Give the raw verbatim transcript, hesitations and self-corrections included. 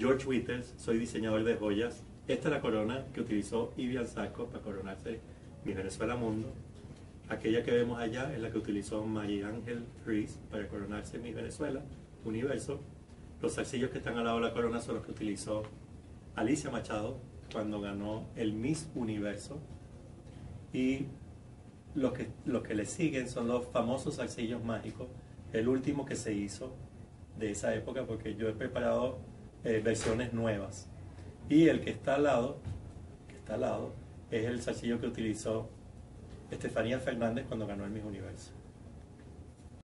George Withers, soy diseñador de joyas. Esta es la corona que utilizó Ivian Sacco para coronarse Miss Venezuela Mundo. Aquella que vemos allá es la que utilizó María Ángel Ruiz para coronarse Miss Venezuela Universo. Los zarcillos que están al lado de la corona son los que utilizó Alicia Machado cuando ganó el Miss Universo. Y los que, los que le siguen son los famosos zarcillos mágicos, el último que se hizo de esa época, porque yo he preparado eh, versiones nuevas. Y el que está al lado, que está al lado, es el zarcillo que utilizó Estefanía Fernández cuando ganó el Miss Universo.